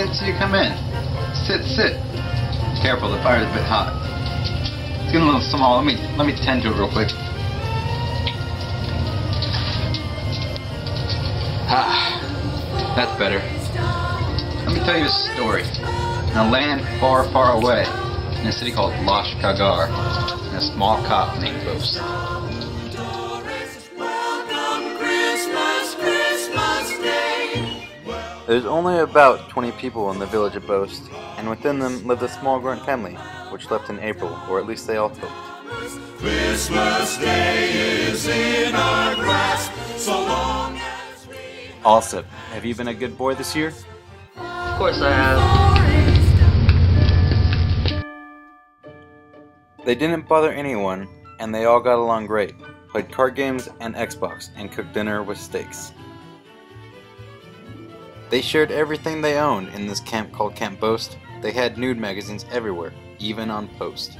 to see you come in. Sit. Careful, the fire's a bit hot. It's getting a little small. Let me tend to it real quick. Ah, that's better. Let me tell you a story. In a land far, far away, in a city called Losh Kagar, in a small cop named Ghost. There's only about 20 people in the village of Boast, and within them lived a small grunt family, which left in April, or at least they all hoped. Christmas Day is in our grasp, so long as we... Also, have you been a good boy this year? Of course I have. They didn't bother anyone, and they all got along great, played card games and Xbox, and cooked dinner with steaks. They shared everything they owned in this camp called Camp Boast. They had nude magazines everywhere, even on post.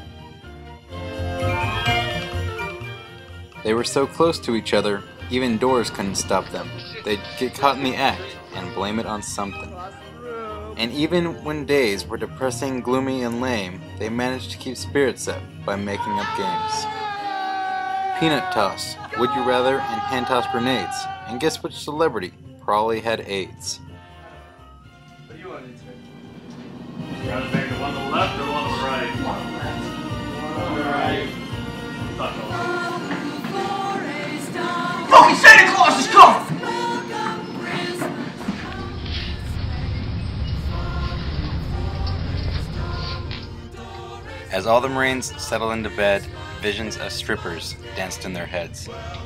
They were so close to each other, even doors couldn't stop them. They'd get caught in the act and blame it on something. And even when days were depressing, gloomy, and lame, they managed to keep spirits up by making up games. Peanut toss, would you rather, and hand toss grenades. And guess which celebrity probably had AIDS? What do you want to do? You want to make the one on the left or one on the right? One on the left. One on the right. Fucking Santa Claus is coming! As all the Marines settled into bed, visions of strippers danced in their heads.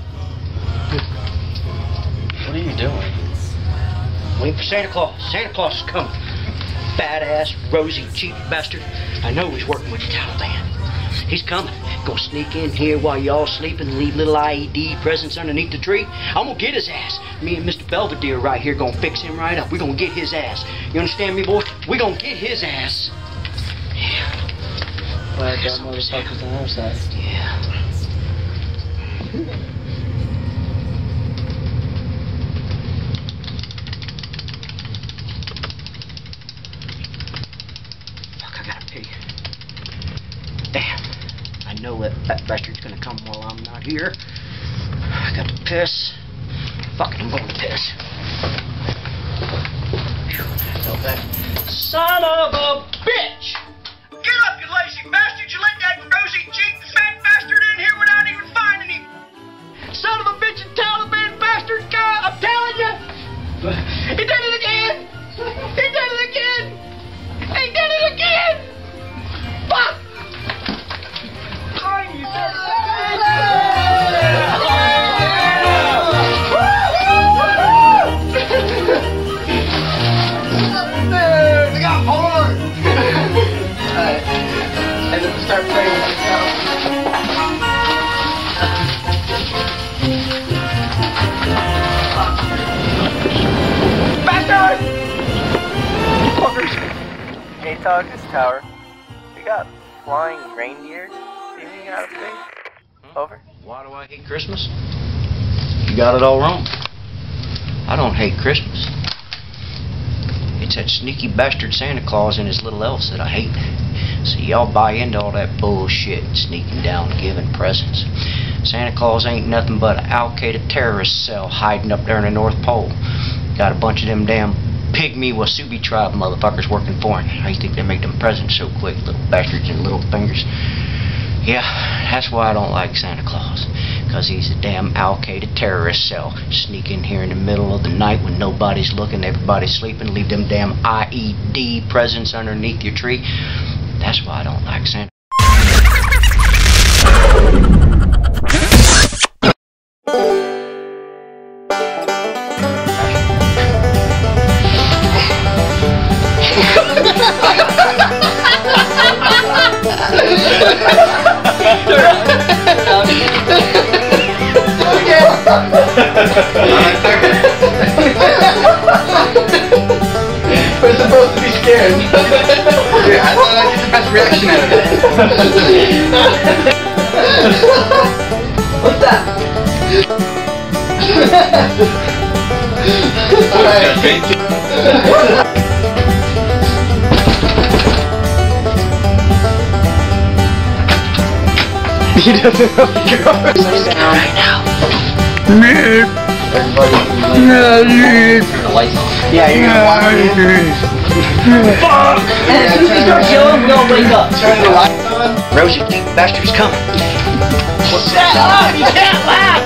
What are you doing? Waiting for Santa Claus. Santa Claus is coming. Badass, rosy, cheap bastard. I know he's working with the Taliban. He's coming. Gonna sneak in here while y'all sleeping and leave little IED presents underneath the tree. I'm gonna get his ass. Me and Mr. Belvedere right here gonna fix him right up. We're gonna get his ass. You understand me, boys? We're gonna get his ass. Yeah. Glad that motherfucker's on our side. Yeah. Fuck, I gotta pee. Damn. I know that bastard's gonna come while I'm not here. I got to piss. Fuck it, I'm going to piss. Phew, I felt that. Son of a bitch! Get up, you lazy bastard! You let that rosy, cheap, fat bastard in here without even finding him! Son of a bitch and Taliban bastard! God, I'm telling you! He did it again! He did it again! He did it again! Fuck! They got horn! Alright. And then start playing with yourself. Bastard! Fuckers! Hey, Tog, this tower. We got flying reindeer beaming out of space. Over. Why do I hate Christmas? You got it all wrong. I don't hate Christmas. It's that sneaky bastard Santa Claus and his little elves that I hate. So y'all buy into all that bullshit, sneaking down and giving presents. Santa Claus ain't nothing but an Al-Qaeda terrorist cell hiding up there in the North Pole. Got a bunch of them damn pygmy Wasubi tribe motherfuckers working for him. How you think they make them presents so quick, little bastards and little fingers? Yeah, that's why I don't like Santa Claus. Because he's a damn Al-Qaeda terrorist cell. Sneak in here in the middle of the night when nobody's looking, everybody's sleeping, leave them damn IED presents underneath your tree. That's why I don't like Santa. We're supposed to be scared. Yeah, I thought I'd get the best reaction out of it. What's that? Alright. He doesn't know the code. Right now. Everybody, turn the lights on. Yeah, you're gonna watch it. Fuck! And as soon as he starts yelling, we all wake up. Turn the lights on. Rosie, bastard's coming. Shut up! You can't laugh!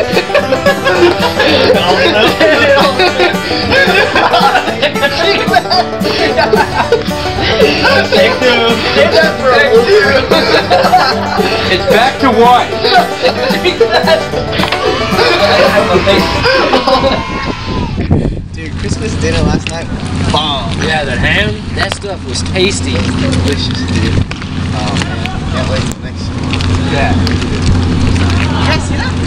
Take two. Save that for a little. It's back to what? Dude, Christmas dinner last night, bomb. Yeah, that ham. That stuff was tasty. Delicious, dude. Oh man, can't wait till next year. Yeah. You guys see that?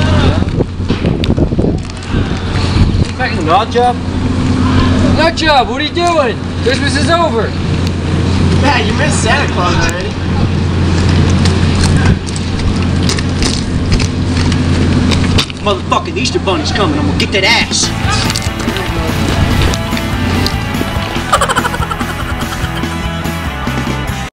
Back in the nut job? Nut job, what are you doing? Christmas is over. Yeah, you missed Santa Claus already. Motherfucking Easter Bunny's coming. I'm gonna get that ass.